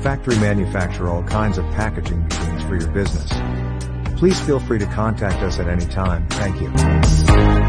factory manufacture all kinds of packaging machines for your business. Please feel free to contact us at any time. Thank you.